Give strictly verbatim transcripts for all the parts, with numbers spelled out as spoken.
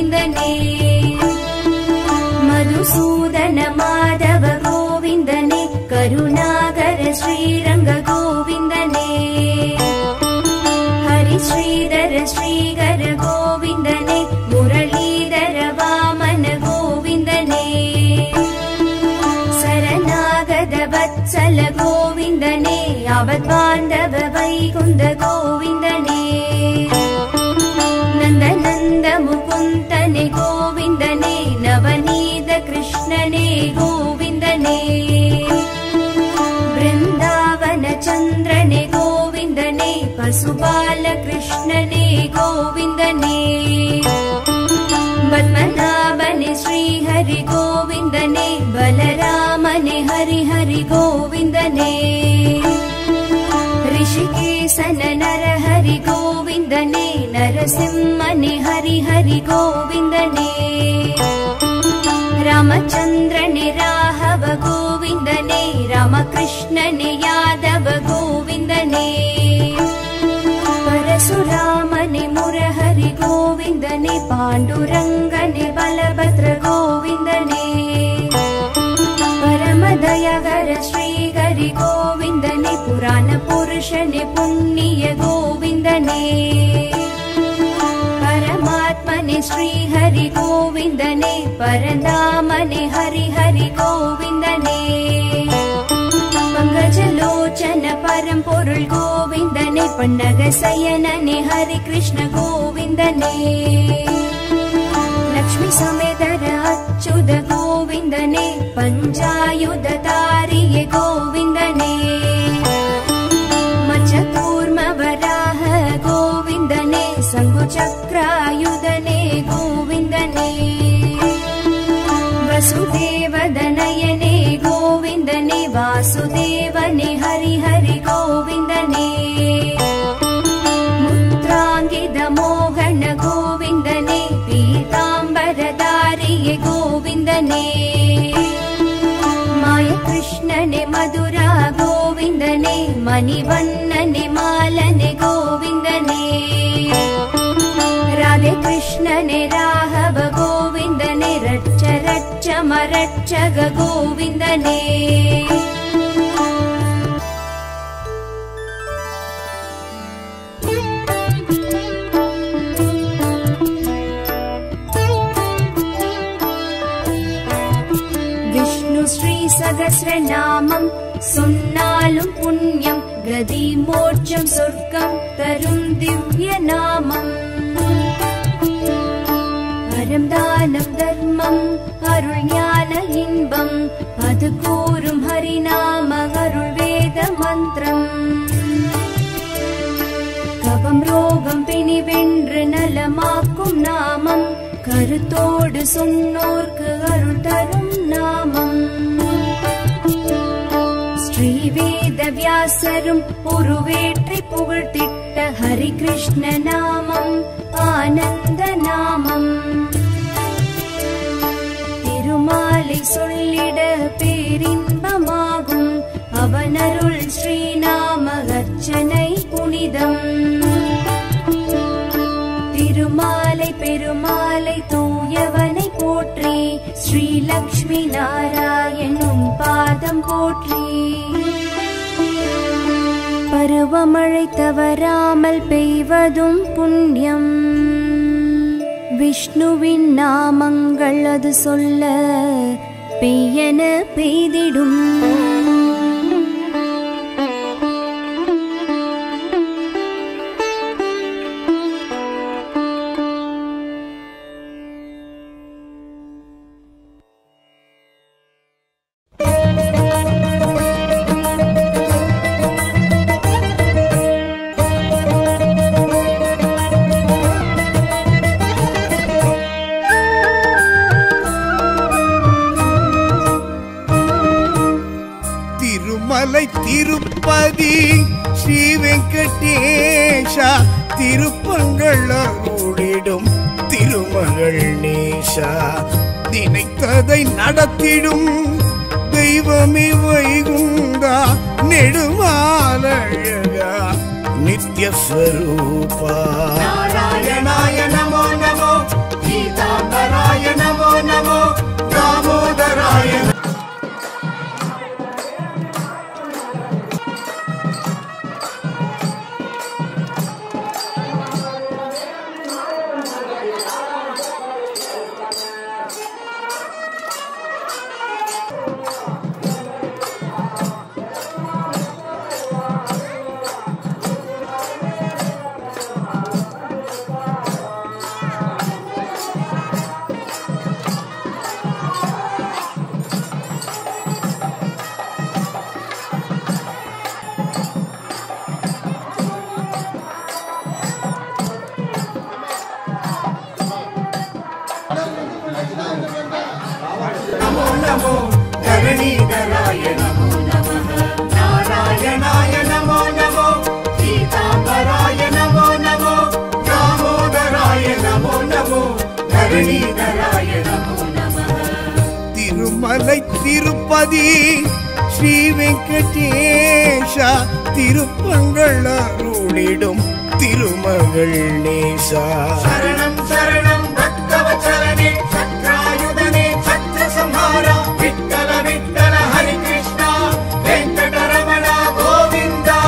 गोविन्दने मधुसूदन माधव गोविन्दने करुणाकर श्रीरंग गोविन्दने हरि श्रीधर श्रीकर गोविन्दने मुरलीधर वामन गोविन्दने शरणागत वत्सल गोविन्दने यावद्बान्धव वैकुण्ठ गोविन्दने नन्दनन्द मुकुन्दने गोविन्दने नवनीत कृष्णने गोविन्दने वृन्दावन चन्द्रने गोविन्दने पशुपाल कृष्णने गोविन्दने पद्मनाभने श्रीहरि गोविन्दने बलरामने हरि हरि गोविन्दने ऋषिकेशन नरहरि गोविन्दने नरसिंहने हरि हरि गोविन्दने रामचन्द्रने राघव गोविन्दने रामकृष्णने यादव गोविन्दने परशुरामने मुरहरि गोविन्दने पाण्डुरङ्गने बलभद्र गोविन्दने परमदयाकर श्रीहरि गोविन्दने पुराण पुरुषने पुण्य गोविन्दने परमात्मने श्रीहरि गोविन्दने परधामने हरि हरि गोविन्दने पंकजलोचन परम पोरुल गोविन्दने पन्नग शयनने हरि कृष्ण गोविन्दने लक्ष्मी समेतर अच्युत गोविन्दने पञ्चायुधधारिये गोविन्दने मत्स्यकूर्म वराह गोविन्दने शङ्खचक्रायुधने गोविन्दने वसुदेवदनयने गोविन्दने वासुदेवने हरि हरि गोविन्दने मुद्राङ्गित मोहन गोविन्दने पीताम्बरधारिये गोविन्दने माय कृष्णने मधुरा गोविन्दने मणिवन्नने मालने गोविन्दने राधे कृष्णने राघव गोविन्दने रच्च रच्च मरच्चग गोविन्दने विष्णु श्री सहस्रनामं சொன்னாலும் புண்ணியம் கதி மோட்சம் சொர்க்கம் தரும் திவ்ய நாமம் அறம் தானம் தர்மம் அருள் ஞான இன்பம் அது கூறும் ஹரிநாம அருள் வேத மந்திரம் கபம் ரோகம் பிணி வென்று நலமாக்கும் நாமம் கருத்தோடு சொன்னோர்க்கு அருள் தரும் நாமம் ஸ்ரீவேத வியாசரும் உருவேற்றி புகழ்த்திட்ட ஹரி கிருஷ்ண நாமம் ஆனந்த நாமம் திருமாலை சொல்லிட பேரின்பமாகும் அவனருள் ஸ்ரீநாம அர்ச்சனை புனிதம் திருமாலை பெருமாலை தூயவனை போற்றி ஸ்ரீ லக்ஷ்மி நாராயணும் பாதம் போற்றி பருவமழை தவறாமல் பெய்வதும் புண்ணியம் விஷ்ணுவின் நாமங்கள் அது சொல்ல பெய்யென பெய்திடும் திருப்பதி ஸ்ரீ வெங்கடேஷா திருப்பங்கள் அருளிடும் திருமகள் நேஷா நினைத்ததை நடத்திடும் தெய்வமே வைகுந்தா நெடுமாலழகா நித்ய ஸ்வரூபா நாராயணாய நமோ நமோ கீதா नमो धरणीधराय नमो नमः नारायणाय नमो नमो पीताम्बराय नमो नमो दामोदराय नमो नमो धरणीधराय नमो नमः तिरुमलै तिरुपति श्री वेंकटेशा तिरुपंगळ अरुळिडुम तिरुमगळ नेशा शरणं शरणं भक्तवत्सलने चक्रायुधने छत्रसंहारा विठ्ठल विठ्ठल हरि कृष्ण वेंकटरमण गोविंदा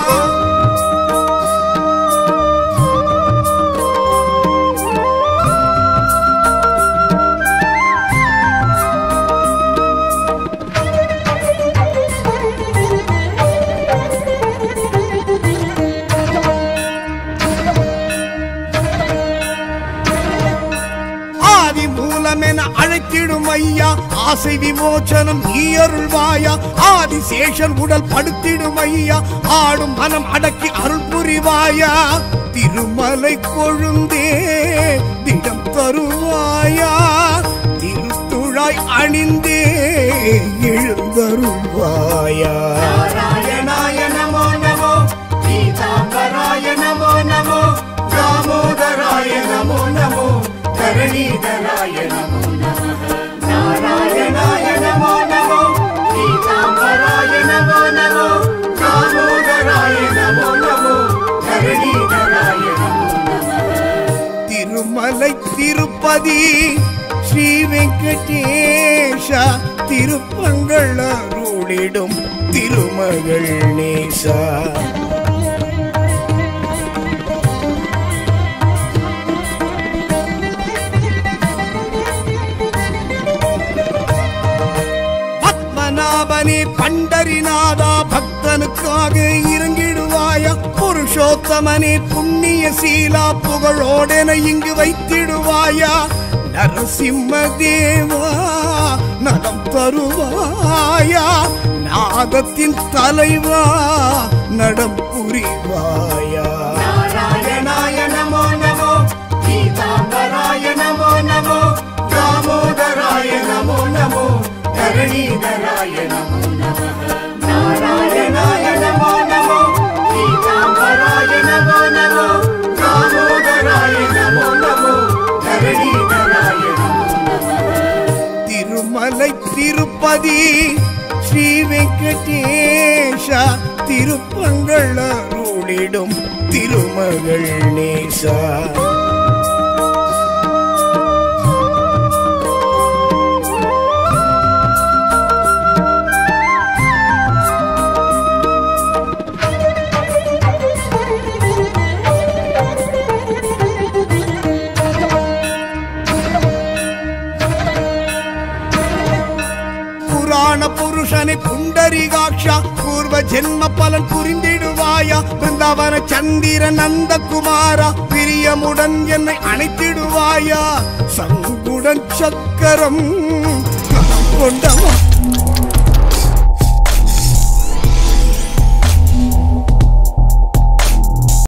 அழைத்திடும் ஐயா ஆசை விமோச்சனம் நீ அருள்வாயா ஆதிசேஷன் உடல் படுத்திடும் ஐயா ஆடும் மனம் அடக்கி அருள் புரிவாயா திருமலை கொழுந்தே திடம் தருவாயா திருத்துழாய் அணிந்தே எழுந்தருள்வாயா நாராயணாய நமோ நமோ பீதாம்பராய நமோ நமோ தாமோதராய நமோ நமோ धरणीधराय नमो नमः नारायणाय नमो नमो पीताम्बराय नमो नमो दामोदराय नमो नमो धरणीधराय नमो नमः तिरुमलै तिरुपति श्री वेंकटेशा तिरुपंगळ अरुळिडुम तिरुमगळ नेशा பத்மநாபனே பண்டரிநாதா பக்தனுக்காக இறங்கிடுவாயா புருஷோத்தமனே புண்ணிய சீலா புகழோடென இங்கு வைத்திடுவாயா நரசிம்ம தேவா நலம் தருவாயா நாதத்தின் தலைவா நடம் புரிவாயா நாராயணாய நமோ நமோ பீதாம்பராய நமோ நமோ தாமோதராய நமோ நமோ धरणीधराय नमो नमः नारायणाय नमो नमो पीताम्बराय नमो नमो दामोदराय नमो नमो धरणीधराय नमो नमः तिरुमलै तिरुपति श्री वेंकटेशा तिरुपंगळ अरुळिडुम तिरुमगळ नेशा புருஷனை புண்டரிகாட்சா பூர்வ ஜென்ம பலன் புரிந்திடுவாயா பிருந்தாவன சந்திர நந்தகுமாரா பிரியமுடன் என்னை அணைத்திடுவாயா சங்குடன் சக்கரம் கொண்டவா